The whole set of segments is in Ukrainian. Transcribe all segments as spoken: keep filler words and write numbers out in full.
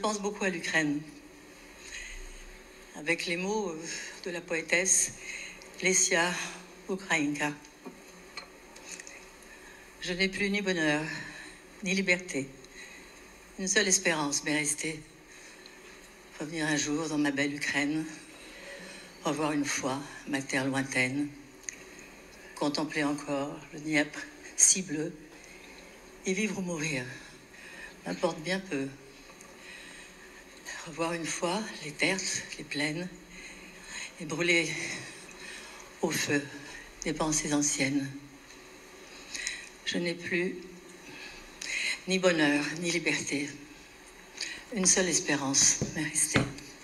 pense beaucoup à l'Ukraine, avec les mots de la poétesse Lesia Ukrainka. Je n'ai plus ni bonheur, ni liberté. Une seule espérance m'est restée. Revenir un jour dans ma belle Ukraine, revoir une fois ma terre lointaine, contempler encore le Dniepr si bleu, et vivre ou mourir, m'importe bien peu. Revoir une fois les terres, les plaines, et brûler au feu des pensées anciennes. Je n'ai plus ni bonheur, ni liberté. Une seule espérance m'est restée.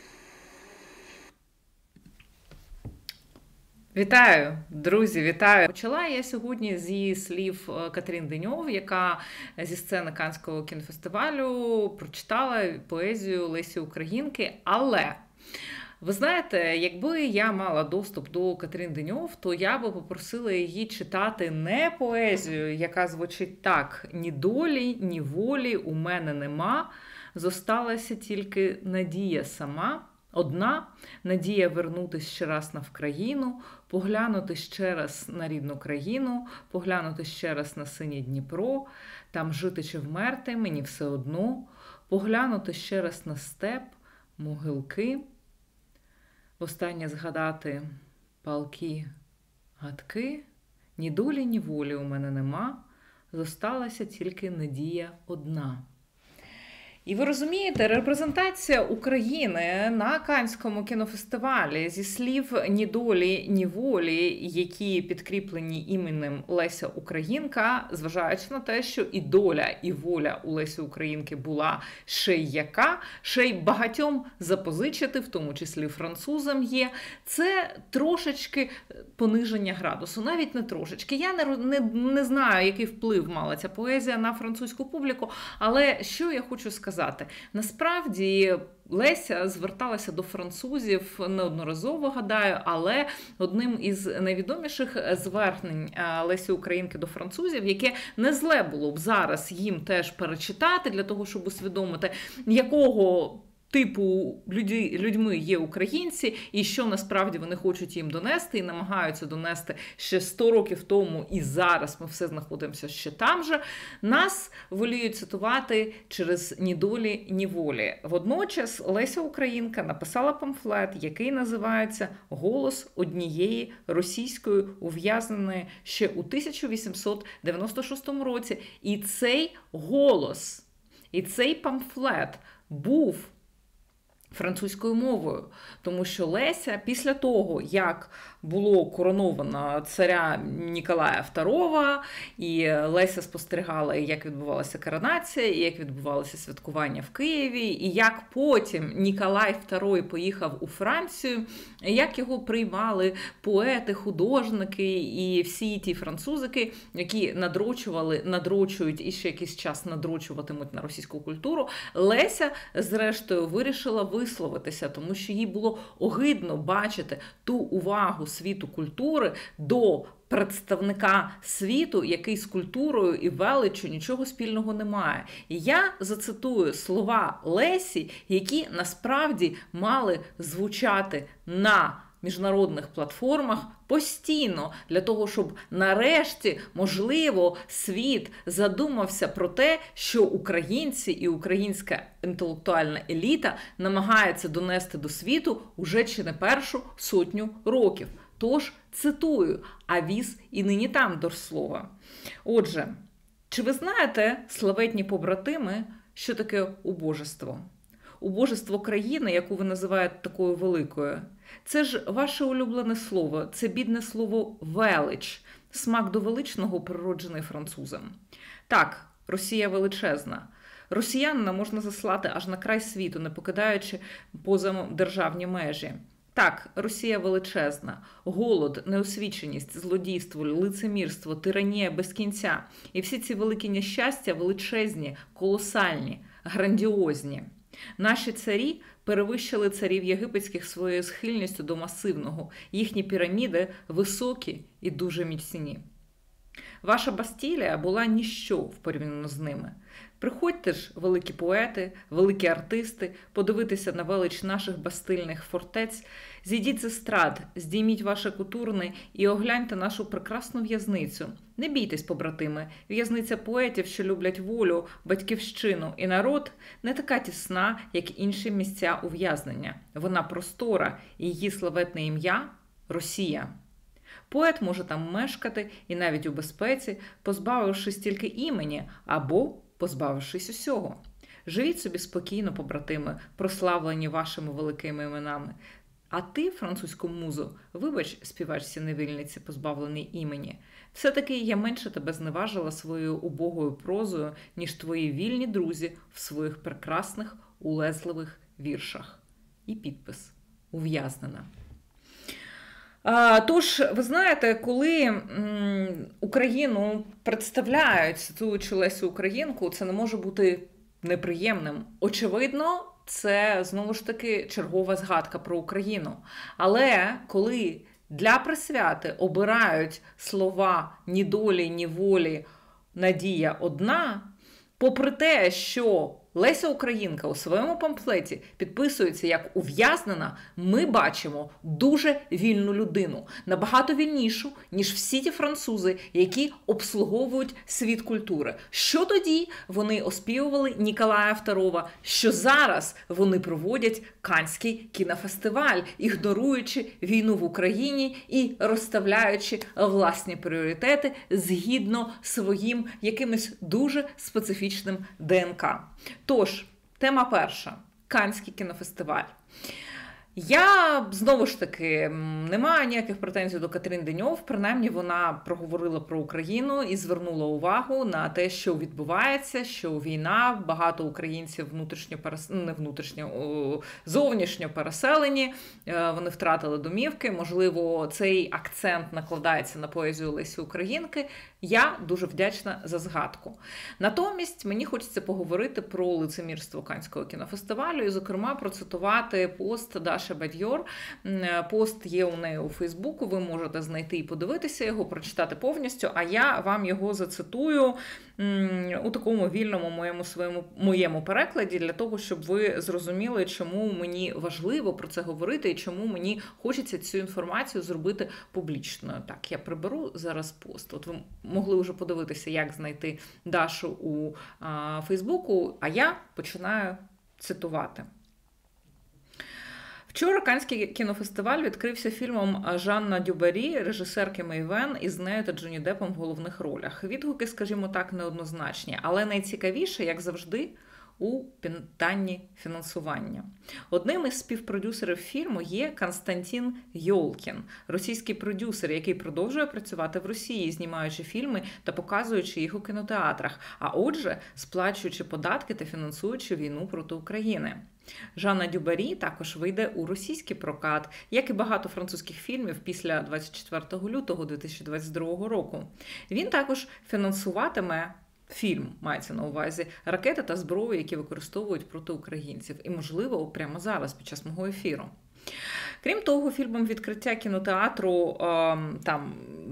Вітаю, друзі, вітаю! Почала я сьогодні зі слів Катерін Деньов, яка зі сцени Каннського кінофестивалю прочитала поезію Лесі Українки, але... Ви знаєте, якби я мала доступ до Катерін Деньов, то я би попросила її читати не поезію, яка звучить так: «Ні долі, ні волі у мене нема, зосталася тільки надія сама». Одна надія вернутись ще раз на Вкраїну, поглянути ще раз на рідну країну, поглянути ще раз на синє Дніпро, там жити чи вмерти, мені все одно, поглянути ще раз на степ, могилки, востаннє згадати палки, гадки, ні долі, ні волі у мене нема, зосталася тільки надія одна. І ви розумієте, репрезентація України на Каннському кінофестивалі зі слів «Ні долі, ні волі», які підкріплені іменем Леся Українка, зважаючи на те, що і доля, і воля у Лесі Українки була ще й яка, ще й багатьом запозичити, в тому числі французам є, це трошечки пониження градусу, навіть не трошечки. Я не, не, не знаю, який вплив мала ця поезія на французьку публіку, але що я хочу сказати? Насправді, Леся зверталася до французів неодноразово, гадаю, але одним із найвідоміших звернень Лесі Українки до французів, яке не зле було б зараз їм теж перечитати, для того, щоб усвідомити, якого типу люди, людьми є українці, і що насправді вони хочуть їм донести, і намагаються донести ще сто років тому, і зараз ми все знаходимося ще там же, нас воліють цитувати через «Ні долі, ні волі». Водночас Леся Українка написала памфлет, який називається «Голос однієї російської ув'язненої» ще у тисяча вісімсот дев'яносто шостому році. І цей голос, і цей памфлет був французькою мовою, тому що Леся після того, як було короновано царя Ніколая второго, і Леся спостерігала, як відбувалася коронація, і як відбувалося святкування в Києві, і як потім Ніколай второй поїхав у Францію, як його приймали поети, художники і всі ті французики, які надрочували, надрочують і ще якийсь час надрочуватимуть на російську культуру, Леся, зрештою, вирішила висловитися, тому що їй було огидно бачити ту увагу світу культури до представника світу, який з культурою і величчю нічого спільного не має. І я зацитую слова Лесі, які насправді мали звучати на міжнародних платформах постійно, для того, щоб нарешті, можливо, світ задумався про те, що українці і українська інтелектуальна еліта намагаються донести до світу уже чи не першу сотню років. Тож, цитую, а віз і нині там до слова. Отже, чи ви знаєте, славетні побратими, що таке убожество? Убожество країни, яку ви називаєте такою великою, це ж ваше улюблене слово, це бідне слово «велич», смак до величного, природжений французам. Так, Росія величезна. Росіянина можна заслати аж на край світу, не покидаючи позадержавні межі. Так, Росія величезна. Голод, неосвіченість, злодійство, лицемірство, тиранія без кінця. І всі ці великі нещастя величезні, колосальні, грандіозні. Наші царі перевищили царів єгипетських своєю схильністю до масивного. Їхні піраміди високі і дуже міцні. Ваша Бастілія була ніщо в порівняно з ними. Приходьте ж, великі поети, великі артисти, подивитися на велич наших бастильних фортець, зійдіть з естрад, здійміть ваше кутурне і огляньте нашу прекрасну в'язницю. Не бійтесь, побратими, в'язниця поетів, що люблять волю, батьківщину і народ, не така тісна, як інші місця ув'язнення. Вона простора, і її славетне ім'я – Росія. Поет може там мешкати і навіть у безпеці, позбавившись тільки імені або позбавившись усього. Живіть собі спокійно, побратими, прославлені вашими великими іменами. А ти, французьку музу, вибач, співачці невільниці, позбавленій імені. Все-таки я менше тебе зневажила своєю убогою прозою, ніж твої вільні друзі в своїх прекрасних, улезливих віршах. І підпис «Ув'язнена». Тож, ви знаєте, коли м, Україну представляють, цитуючи Лесю Українку, це не може бути неприємним. Очевидно, це, знову ж таки, чергова згадка про Україну. Але коли для присвяти обирають слова «ні долі, ні волі, надія одна», попри те, що Леся Українка у своєму памфлеті підписується як ув'язнена, ми бачимо дуже вільну людину. Набагато вільнішу, ніж всі ті французи, які обслуговують світ культури. Що тоді вони оспівували Ніколая второго, що зараз вони проводять Каннський кінофестиваль, ігноруючи війну в Україні і розставляючи власні пріоритети згідно своїм якимось дуже специфічним ДНК. Тож, тема перша – Каннський кінофестиваль. Я, знову ж таки, не маю ніяких претензій до Катрін Деньов, принаймні вона проговорила про Україну і звернула увагу на те, що відбувається, що війна, багато українців внутрішньо, не внутрішньо, зовнішньо переселені, вони втратили домівки, можливо, цей акцент накладається на поезію Лесі Українки. Я дуже вдячна за згадку. Натомість мені хочеться поговорити про лицемірство Каннського кінофестивалю і, зокрема, процитувати пост Даші Бадьор. Пост є у неї у Фейсбуку, ви можете знайти і подивитися його, прочитати повністю, а я вам його зацитую у такому вільному моєму, своєму, моєму перекладі, для того, щоб ви зрозуміли, чому мені важливо про це говорити і чому мені хочеться цю інформацію зробити публічною. Так, я приберу зараз пост. От ви могли вже подивитися, як знайти Дашу у а, Фейсбуку, а я починаю цитувати. Вчора Каннський кінофестиваль відкрився фільмом Жанна Дюбарі, режисерки Мей Вен, із нею та Джонні Деппом в головних ролях. Відгуки, скажімо так, неоднозначні, але найцікавіше, як завжди, у питанні фінансування. Одним із співпродюсерів фільму є Константин Йолкін, російський продюсер, який продовжує працювати в Росії, знімаючи фільми та показуючи їх у кінотеатрах, а отже, сплачуючи податки та фінансуючи війну проти України. Жанна Дюбарі також вийде у російський прокат, як і багато французьких фільмів після двадцять четвертого лютого дві тисячі двадцять другого року. Він також фінансуватиме фільм, мається на увазі, ракети та зброю, які використовують проти українців. І, можливо, прямо зараз, під час мого ефіру. Крім того, фільмом відкриття кінотеатру, там,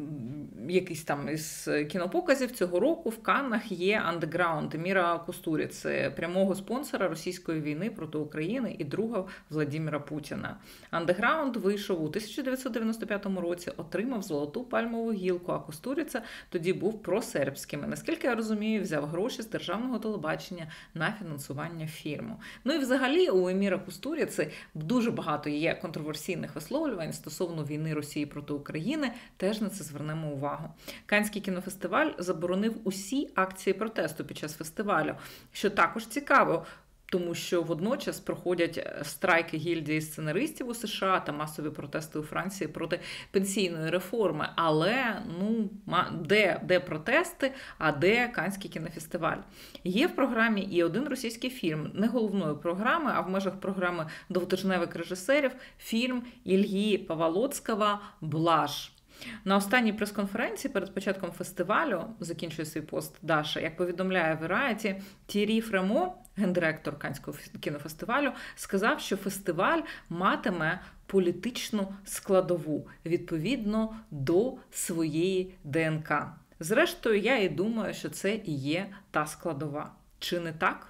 якийсь там із кінопоказів цього року в Каннах є «Андеграунд» Еміра Кустуріци, прямого спонсора російської війни проти України і друга Владимира Путіна. «Андеграунд» вийшов у тисяча дев'ятсот дев'яносто п'ятому році, отримав золоту пальмову гілку, а Кустуріца тоді був просербським. І, наскільки я розумію, взяв гроші з державного телебачення на фінансування фільму. Ну і взагалі у Еміра Кустуріци дуже багато є контроверсійних висловлювань стосовно війни Росії проти України, теж на це звернемо увагу. Каннський кінофестиваль заборонив усі акції протесту під час фестивалю, що також цікаво, тому що водночас проходять страйки гільдії сценаристів у США та масові протести у Франції проти пенсійної реформи. Але, ну, де, де протести, а де Каннський кінофестиваль? Є в програмі і один російський фільм, не головної програми, а в межах програми двотижневих режисерів, фільм Ільї Паволоцького «Блаж». На останній прес-конференції перед початком фестивалю, закінчує свій пост Даша, як повідомляє Variety, Т'єрі Фремо, гендиректор Каннського кінофестивалю, сказав, що фестиваль матиме політичну складову відповідно до своєї ДНК. Зрештою, я і думаю, що це і є та складова. Чи не так?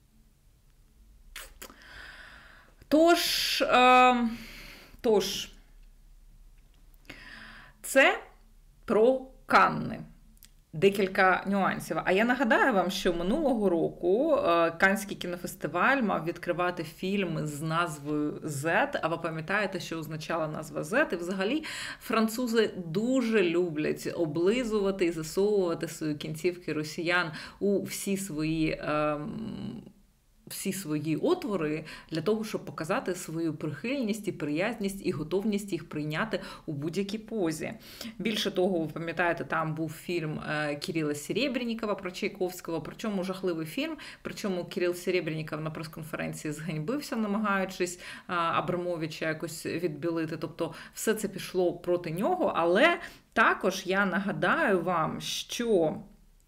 Тож, е, тож, це про Канни. Декілька нюансів. А я нагадаю вам, що минулого року Каннський кінофестиваль мав відкривати фільм з назвою «Z», а ви пам'ятаєте, що означала назва «Z», і взагалі французи дуже люблять облизувати і засовувати свої кінцівки росіян у всі свої ем, всі свої отвори для того, щоб показати свою прихильність і приязність і готовність їх прийняти у будь-якій позі. Більше того, ви пам'ятаєте, там був фільм Кирила Серебренникова про Чайковського, причому жахливий фільм, причому Кирил Серебренников на прес-конференції зганьбився, намагаючись Абрамовича якось відбілити. Тобто все це пішло проти нього, але також я нагадаю вам, що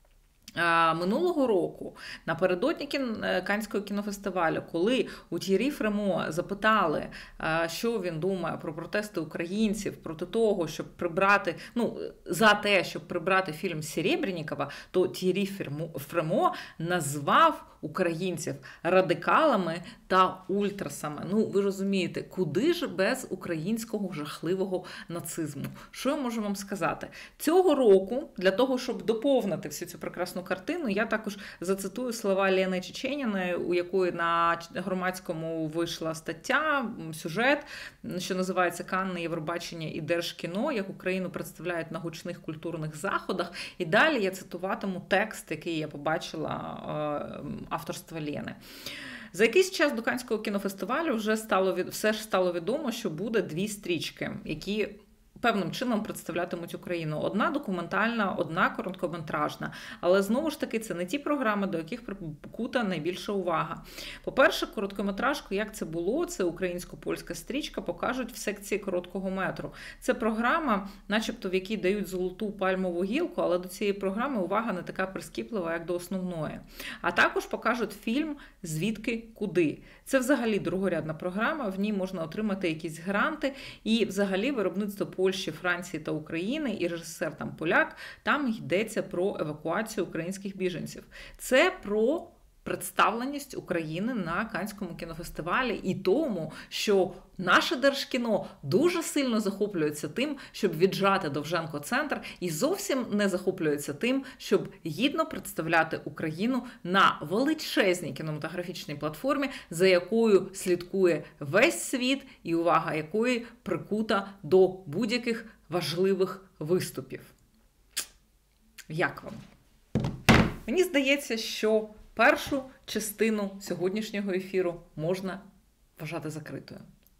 минулого року, напередодні Каннського кінофестивалю, коли у Т'єрі Фремо запитали, що він думає про протести українців проти того, щоб прибрати, ну, за те, щоб прибрати фільм Серебренникова, то Т'єрі Фремо назвав українців радикалами та ультрасами. Ну, ви розумієте, куди ж без українського жахливого нацизму? Що я можу вам сказати? Цього року, для того, щоб доповнити всю цю прекрасну картину, я також зацитую слова Лени Чеченіної, у якої на Громадському вийшла стаття, сюжет, що називається «Канни, Євробачення і Держкіно, як Україну представляють на гучних культурних заходах». І далі я цитуватиму текст, який я побачила авторства Лени. За якийсь час до Каннського кінофестивалю вже стало, все ж стало відомо, що буде дві стрічки, які певним чином представлятимуть Україну. Одна документальна, одна короткометражна. Але знову ж таки, це не ті програми, до яких прикута найбільша увага. По-перше, короткометражку, як це було, це українсько-польська стрічка, покажуть в секції короткого метру. Це програма, начебто в якій дають золоту пальмову гілку, але до цієї програми увага не така прискіплива, як до основної. А також покажуть фільм «Звідки куди». Це взагалі другорядна програма, в ній можна отримати якісь гранти, і взагалі виробництво Польщі, Франції та України, і режисер там поляк, там йдеться про евакуацію українських біженців. Це про представленість України на Каннському кінофестивалі і тому, що наше Держкіно дуже сильно захоплюється тим, щоб віджати Довженко-центр, і зовсім не захоплюється тим, щоб гідно представляти Україну на величезній кінематографічній платформі, за якою слідкує весь світ і увага якої прикута до будь-яких важливих виступів. Як вам? Мені здається, що першу частину сьогоднішнього ефіру можна вважати закритою.